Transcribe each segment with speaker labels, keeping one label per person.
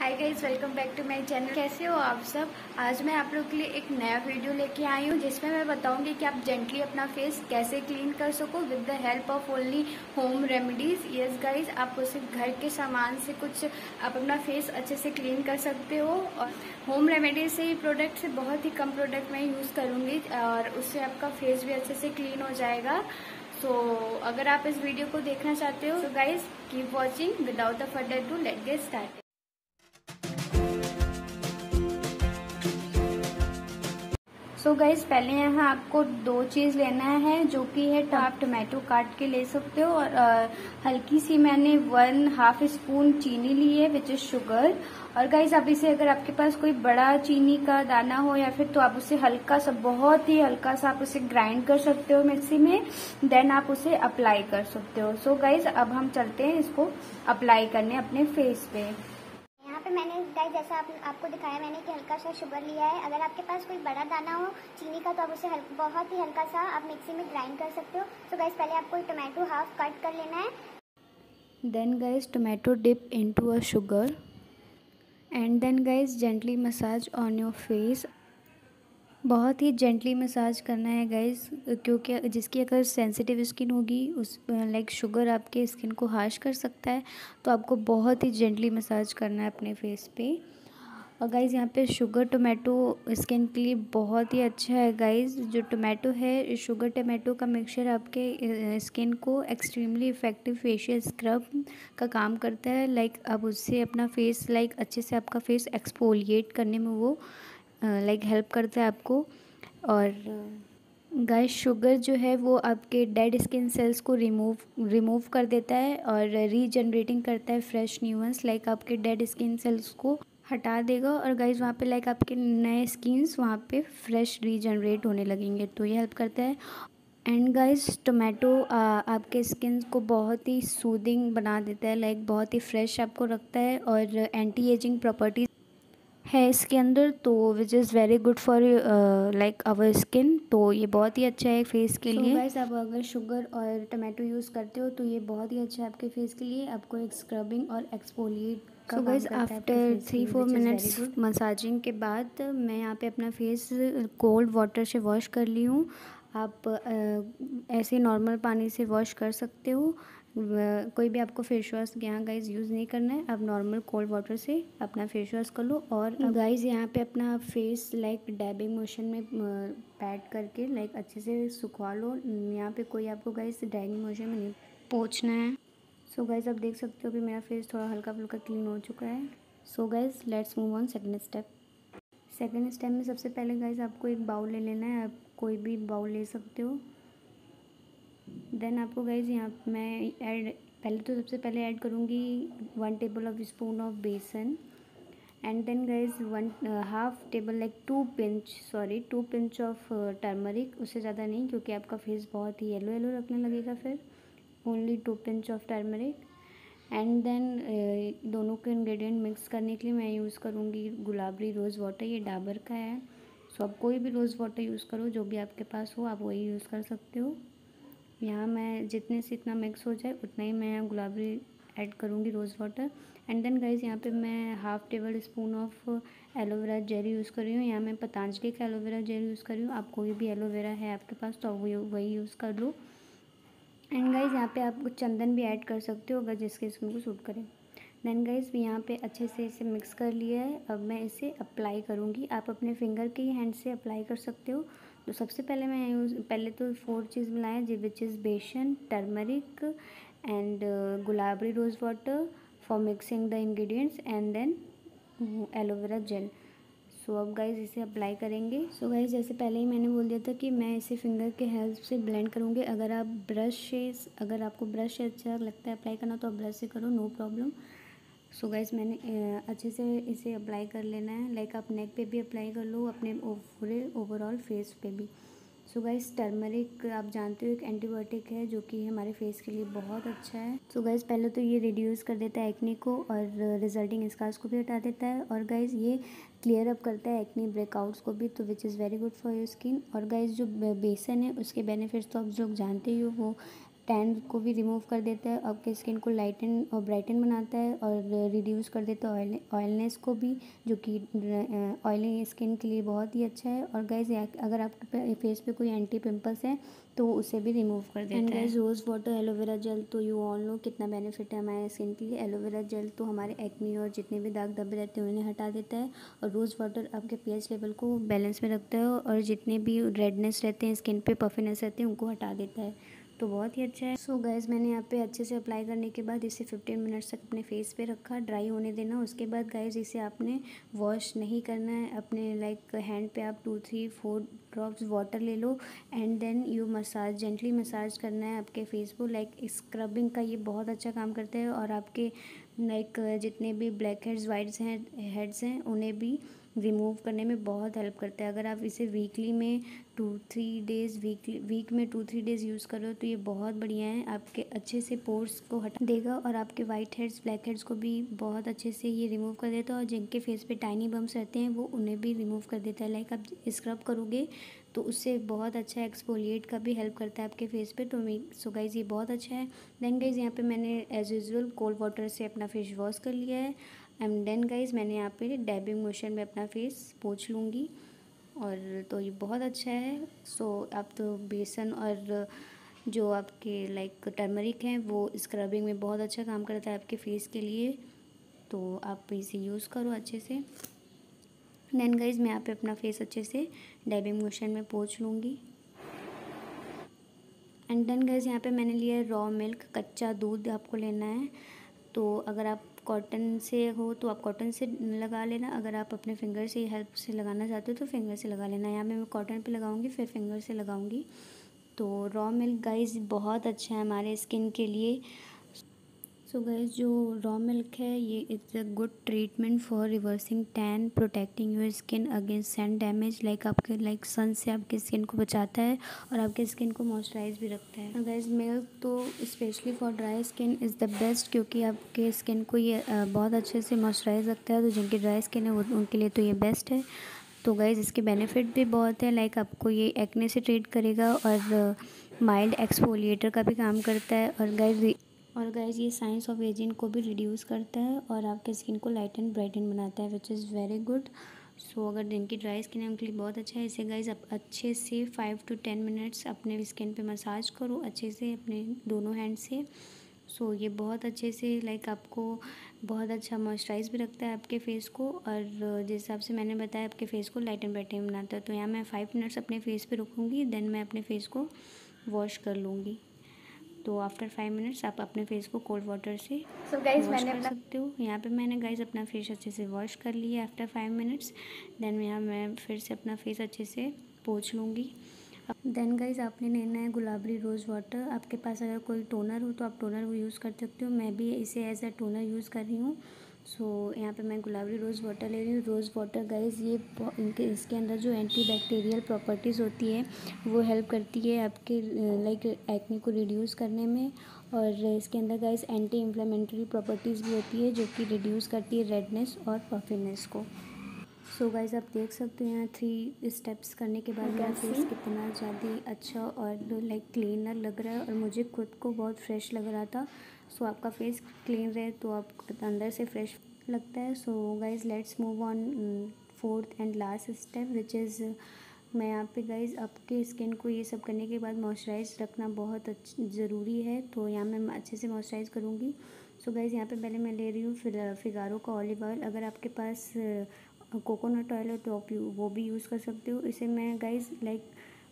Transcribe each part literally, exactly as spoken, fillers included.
Speaker 1: Hi guys, welcome back to my channel. कैसे हो आप सब। आज मैं आप लोग के लिए एक नया वीडियो लेके आई हूँ जिसमें मैं बताऊंगी कि आप जेंटली अपना फेस कैसे क्लीन कर सको with the help of only home remedies. Yes guys, आप सिर्फ घर के सामान से कुछ आप अपना फेस अच्छे से क्लीन कर सकते हो। और होम रेमेडीज से ही प्रोडक्ट से बहुत ही कम प्रोडक्ट मैं यूज़ करूँगी और उससे आपका फेस भी अच्छे से क्लीन हो जाएगा। सो so, अगर आप इस वीडियो को देखना चाहते हो तो guys keep watching. Without a further ado let get start. So guys पहले यहाँ आपको दो चीज़ लेना है जो कि है तो आप टमाटो काट के ले सकते हो। और आ, हल्की सी मैंने वन हाफ स्पून चीनी ली है विच इज शुगर। और गाइज आप इसे अगर आपके पास कोई बड़ा चीनी का दाना हो या फिर तो आप उसे हल्का सा बहुत ही हल्का सा आप उसे ग्राइंड कर सकते हो मिक्सी में, देन आप उसे अप्लाई कर सकते हो। सो गाइज अब हम चलते हैं इसको अप्लाई करने अपने फेस पे।
Speaker 2: यहाँ पे मैंने गाइस जैसा आप, आपको दिखाया मैंने कि हल्का सा शुगर लिया है। अगर आपके पास कोई बड़ा दाना हो चीनी का तो आप उसे हल, बहुत ही हल्का सा आप मिक्सी में ग्राइंड कर सकते हो। तो गाइस पहले आपको टोमेटो हाफ कट कर लेना है।
Speaker 1: Then guys tomato dip into a sugar and then guys gently massage on your face. बहुत ही जेंटली मसाज करना है गाइस, क्योंकि जिसकी अगर सेंसिटिव स्किन होगी उस लाइक शुगर आपके स्किन को हार्श कर सकता है, तो आपको बहुत ही जेंटली मसाज करना है अपने फेस पे। और गाइज़ यहाँ पे शुगर टोमेटो स्किन के लिए बहुत ही अच्छा है गाइज़। जो टोमेटो है शुगर टोमेटो का मिक्सचर आपके स्किन को एक्सट्रीमली इफेक्टिव फेशियल स्क्रब का काम करता है। लाइक अब उससे अपना फेस लाइक अच्छे से आपका फेस एक्सफोलिएट करने में वो लाइक हेल्प करता है आपको। और गाइस शुगर जो है वो आपके डेड स्किन सेल्स को रिमूव रिमूव कर देता है और रीजनरेटिंग करता है फ्रेश न्यू वंस। लाइक आपके डेड स्किन सेल्स को हटा देगा और गाइस वहाँ पे लाइक आपके नए स्किन्स वहाँ पे फ्रेश रीजनरेट होने लगेंगे, तो ये हेल्प करता है। एंड गाइस टोमेटो आपके स्किन को बहुत ही सूदिंग बना देता है, लाइक बहुत ही फ्रेश आपको रखता है और एंटी एजिंग प्रॉपर्टीज है इसके अंदर, तो which is very good for like our skin. तो ये बहुत ही अच्छा है फेस के लिए। गाइस आप अगर शुगर और टमाटो यूज़ करते हो तो ये बहुत ही अच्छा है आपके फेस के लिए, आपको एक स्क्रबिंग और एक्सफोलिएट का काम करता है। After three four minutes massaging के बाद मैं यहाँ पे अपना फेस कोल्ड वाटर से वॉश कर ली हूँ। आप uh, ऐसे नॉर्मल पानी से वॉश कर सकते हो, कोई भी आपको फेस वॉश यहाँ गाइज यूज़ नहीं करना है। आप नॉर्मल कोल्ड वाटर से अपना फेस वॉश कर लो। और गाइज यहाँ पे अपना फेस लाइक डैबिंग मोशन में पैड करके लाइक अच्छे से सुखवा लो। यहाँ पे कोई आपको गाइज डैबिंग मोशन में नहीं पोंछना है। सो गाइज आप देख सकते हो कि मेरा फेस थोड़ा हल्का फुल्का क्लीन हो चुका है। So guys let's move on second step. Second step में सबसे पहले गाइज आपको एक बाउल ले लेना है, आप कोई भी बाउल ले सकते हो। देन आपको गाइज यहाँ मैं ऐड पहले तो सबसे पहले ऐड करूँगी one table of spoon of besan and then guys one half table like two pinch sorry two pinch of turmeric. उससे ज़्यादा नहीं क्योंकि आपका फेस बहुत ही येलो येलो रखने लगेगा फिर। Only two pinch of turmeric and then दोनों के इंग्रेडिएंट मिक्स करने के लिए मैं यूज़ करूँगी गुलाबरी रोज़ वाटर, ये डाबर का है। सो आप कोई भी रोज़ वाटर यूज़ करो, जो भी आपके पास हो आप वही यूज़ कर सकते हो। यहाँ मैं जितने से इतना मिक्स हो जाए उतना ही मैं गुलाबरी ऐड करूँगी rose water. And then guys यहाँ पे मैं half table spoon of aloe vera gel कर रही हूँ। यहाँ मैं पतंजलि का एलोवेरा जेल यूज़ कर रही हूँ, आप कोई भी एलोवेरा है आपके पास तो आप वही यूज़ कर लो। एंड गाइज यहाँ पे आप चंदन भी ऐड कर सकते हो अगर जिसके स्किन को सूट करे। देन गाइज यहाँ पे अच्छे से इसे मिक्स कर लिया है, अब मैं इसे अप्लाई करूँगी। आप अपने फिंगर के हैंड से अप्लाई कर सकते हो। तो सबसे पहले मैं यूज़ पहले तो फोर चीज़ मिलाया जी which is besan, turmeric and गुलाबरी rose water for mixing the ingredients and then aloe vera. Gel so guys इसे अप्लाई करेंगे। सो so गाइज जैसे पहले ही मैंने बोल दिया था कि मैं इसे फिंगर के हेल्प से ब्लेंड करूँगी। अगर आप ब्रश से अगर आपको ब्रश से अच्छा लगता है अप्लाई करना तो आप ब्रश से करो, नो प्रॉब्लम। सो गाइज मैंने अच्छे से इसे अप्लाई कर लेना है, लाइक आप नेक पे भी अप्लाई कर लो, अपने पूरे ओवरऑल फेस पे भी। सो गाइज टर्मरिक आप जानते हो एक एंटीबायोटिक है जो कि हमारे फेस के लिए बहुत अच्छा है। सो गाइज पहले तो ये रिड्यूस कर देता है एक्ने को और रिजल्टिंग स्कार्स को भी हटा देता है। और गाइज ये क्लियर अप करता है एक्ने ब्रेकआउट्स को भी, तो which is very good for your skin. और गाइज जो बेसन है उसके बेनिफिट्स तो आप लोग जानते ही हो, वो टैन को भी रिमूव कर देता है, आपके स्किन को लाइटन और ब्राइटन बनाता है और रिड्यूस कर देता है ऑयल ऑयलनेस को भी, जो कि ऑयली स्किन के लिए बहुत ही अच्छा है। और गाइज अगर आपके फेस पे कोई एंटी पिंपल्स है तो उसे भी रिमूव कर देता है। And guys rose water aloe vera, तो यू ऑल नो कितना बेनिफिट है हमारे स्किन के लिए। एलोवेरा जेल तो हमारे एक्नी और जितने भी दाग धब्बे रहते हैं उन्हें हटा देता है, और रोज़ वाटर आपके पीएच लेवल को बैलेंस में रखता है और जितने भी रेडनेस रहते हैं स्किन पे, पफिनेस रहते हैं, उनको हटा देता है, तो बहुत ही अच्छा है। सो so गाइज मैंने यहाँ पे अच्छे से अप्लाई करने के बाद इसे फिफ्टीन मिनट्स तक अपने फेस पे रखा, ड्राई होने देना। उसके बाद गाइज इसे आपने वॉश नहीं करना है, अपने लाइक हैंड पे आप two three four drops water ले लो and then you massage, gently massage करना है आपके फेस को। लाइक स्क्रबिंग का ये बहुत अच्छा काम करता है और आपके लाइक जितने भी ब्लैक हेड्स वाइट्स हैं हेड्स हैं उन्हें भी रिमूव करने में बहुत हेल्प करता है। अगर आप इसे वीकली में two three days weekly week में टू थ्री डेज़ यूज़ करो तो ये बहुत बढ़िया है, आपके अच्छे से पोर्स को हटा देगा और आपके वाइट हेड्स ब्लैक हेड्स को भी बहुत अच्छे से ये रिमूव कर देता है। और जिनके फेस पे टाइनी बम्स रहते हैं वो उन्हें भी रिमूव कर देता है। लाइक आप स्क्रब करोगे तो उससे बहुत अच्छा एक्सफोलिएट का भी हेल्प करता है आपके फेस पे। तो मैं सो गाइज़ ये बहुत अच्छा है। देन गाइज़ यहाँ पे मैंने एज यूजुअल कोल्ड वाटर से अपना फेस वॉश कर लिया है एंड देन गाइज़ मैंने यहाँ पे डैबिंग मोशन में अपना फेस पोंछ लूँगी, और तो ये बहुत अच्छा है। सो आप तो बेसन और जो आपके लाइक टर्मरिक हैं वो स्क्रबिंग में बहुत अच्छा काम करता है आपके फेस के लिए, तो आप इसे यूज़ करो अच्छे से। देन गाइज़ मैं यहाँ पे अपना फेस अच्छे से डैबिंग मोशन में पोंछ लूँगी। एंड देन गाइज़ यहाँ पे मैंने लिया है रॉ मिल्क, कच्चा दूध आपको लेना है। तो अगर आप कॉटन से हो तो आप कॉटन से लगा लेना, अगर आप अपने फिंगर से हेल्प से लगाना चाहते हो तो फिंगर से लगा लेना। यहाँ मैं कॉटन पे लगाऊंगी फिर फिंगर से लगाऊंगी। तो रॉ मिल्क गाइज़ बहुत अच्छा है हमारे स्किन के लिए। सो so गाइज़ जो रॉ मिल्क है ये it's a good treatment for reversing tan, protecting your skin against sun damage. Like आपके लाइक सन से आपके स्किन को बचाता है और आपके स्किन को मॉइस्चराइज भी रखता है। गाइज़ मिल्क तो specially for dry skin is the best, क्योंकि आपके स्किन को ये बहुत अच्छे से मॉइस्चराइज रखता है। तो जिनकी ड्राई स्किन है वो उनके लिए तो ये बेस्ट है। तो गाइज़ इसके बेनिफिट भी बहुत है, लाइक आपको ये एक्ने से ट्रीट करेगा और माइल्ड एक्सफोलिएटर का भी काम करता है। और गाइज़ और गाइज़ ये साइंस ऑफ एजिंग को भी रिड्यूस करता है और आपके स्किन को लाइट एंड ब्राइटन बनाता है, which is very good. So अगर जिनकी ड्राई स्किन है उनके लिए बहुत अच्छा है। इसे गाइज़ आप अच्छे से फाइव टू टेन मिनट्स अपने स्किन पे मसाज करो अच्छे से अपने दोनों हैंड से। सो so, ये बहुत अच्छे से लाइक आपको बहुत अच्छा मॉइस्चराइज भी रखता है आपके फेस को, और जिस हिसाब से मैंने बताया आपके फेस को लाइट एंड ब्राइटन बनाता है। तो यहाँ मैं फाइव मिनट्स अपने फेस पे रुकूँगी, देन मैं अपने फेस को वॉश कर लूँगी। तो आफ्टर फाइव मिनट्स आप अपने फेस को कोल्ड वाटर से
Speaker 2: so guys,
Speaker 1: वॉश
Speaker 2: मैंने
Speaker 1: कर सकते हो। यहाँ पे मैंने गाइज अपना फेस अच्छे से वॉश कर लिया आफ्टर फाइव मिनट्स। देन यहाँ मैं फिर से अपना फेस अच्छे से पोंछ लूँगी। देन गाइज आपने लेना है गुलाबरी रोज़ वाटर। आपके पास अगर कोई टोनर हो तो आप टोनर वो यूज़ कर सकते हो, मैं भी इसे एज अ टोनर यूज़ कर रही हूँ। सो so, यहाँ पे मैं गुलाबरी रोज़ वाटर ले रही हूँ। रोज़ वाटर गाइज़ ये इनके इसके अंदर जो एंटी बैक्टीरियल प्रॉपर्टीज़ होती है वो हेल्प करती है आपके लाइक एक्ने को रिड्यूस करने में, और इसके अंदर गाइज़ एंटी इन्फ्लेमेटरी प्रॉपर्टीज़ भी होती है जो कि रिड्यूस करती है रेडनेस और पफिनेस को। सो so गाइज़ आप देख सकते हो यहाँ थ्री स्टेप्स करने के बाद मेरा फेस कितना ज़्यादा अच्छा और लाइक क्लीनर लग रहा है और मुझे खुद को बहुत फ्रेश लग रहा था। सो so, आपका फेस क्लीन रहे तो आप अंदर से फ्रेश लगता है। So guys let's move on fourth and last step which is, मैं यहाँ पे गाइज़ आपके स्किन को ये सब करने के बाद मॉइस्चराइज रखना बहुत ज़रूरी है। तो यहाँ मैं अच्छे से मॉइस्चराइज करूँगी। सो गाइज़ यहाँ पे पहले मैं ले रही हूँ फिगारो का ऑलिव ऑयल। अगर आपके पास कोकोनट ऑयल है तो आप वो भी यूज़ कर सकते हो। इसे मैं गाइज़ लाइक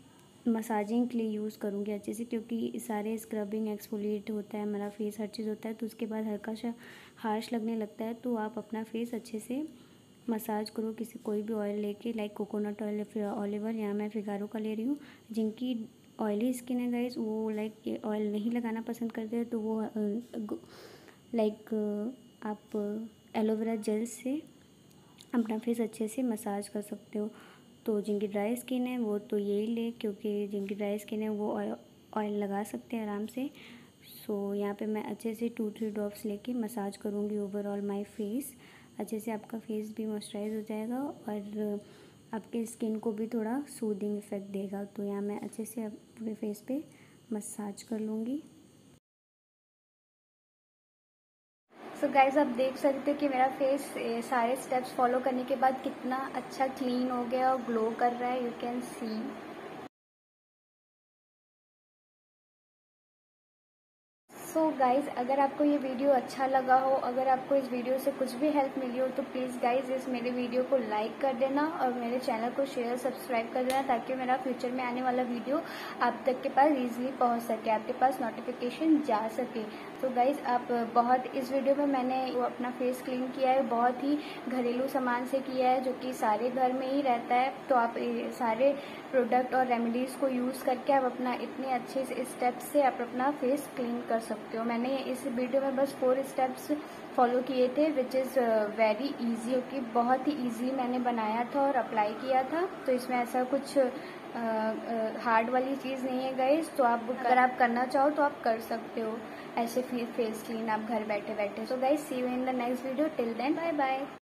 Speaker 1: मसाजिंग के लिए यूज़ करूँगी अच्छे से, क्योंकि सारे स्क्रबिंग एक्सफोलिएट होता है हमारा फेस, हर चीज़ होता है, तो उसके बाद हल्का सा हार्श लगने लगता है। तो आप अपना फेस अच्छे से मसाज करो किसी कोई भी ऑयल लेके, लाइक कोकोनट ऑयल या फिर ऑलिव ऑयल। यहाँ मैं फिगारो का ले रही हूँ। जिनकी ऑयली स्किन है गाइज़ वो लाइक ऑयल नहीं लगाना पसंद करते हैं तो वो लाइक आप एलोवेरा जेल से अपना फेस अच्छे से मसाज कर सकते हो। तो जिनकी ड्राई स्किन है वो तो यही ले, क्योंकि जिनकी ड्राई स्किन है वो ऑयल लगा सकते हैं आराम से। सो so, यहाँ पे मैं अच्छे से टू थ्री ड्रॉप्स लेके मसाज करूँगी ओवरऑल माय फेस। अच्छे से आपका फेस भी मॉइस्चराइज हो जाएगा और आपके स्किन को भी थोड़ा सूदिंग इफेक्ट देगा। तो यहाँ मैं अच्छे से अपने फेस पे मसाज कर लूँगी। सो so गाइज आप देख सकते हो कि मेरा फेस सारे स्टेप्स फॉलो करने के बाद कितना अच्छा क्लीन हो गया और ग्लो कर रहा है, you can see. So so guys अगर आपको ये वीडियो अच्छा लगा हो, अगर आपको इस वीडियो से कुछ भी हेल्प मिली हो तो प्लीज़ गाइज़ इस मेरे वीडियो को लाइक कर देना और मेरे चैनल को शेयर सब्सक्राइब कर देना, ताकि मेरा फ्यूचर में आने वाला वीडियो आप तक के पास ईजिली पहुंच सके, आपके पास नोटिफिकेशन जा सके। तो गाइज़ आप बहुत इस वीडियो में मैंने वो अपना फेस क्लीन किया है, बहुत ही घरेलू सामान से किया है जो कि सारे घर में ही रहता है। तो आप सारे प्रोडक्ट और रेमेडीज़ को यूज़ करके आप अपना इतने अच्छे से स्टेप्स से आप अपना फेस क्लीन कर सकते हो। मैंने इस वीडियो में बस फोर स्टेप्स फॉलो किए थे which is very easy, okay, बहुत ही इजी मैंने बनाया था और अप्लाई किया था। तो इसमें ऐसा कुछ हार्ड वाली चीज़ नहीं है गाइस। तो आप अगर आप करना चाहो तो आप कर सकते हो ऐसे फेस क्लीन आप घर बैठे बैठे। So guys see you in the next video, till then bye bye.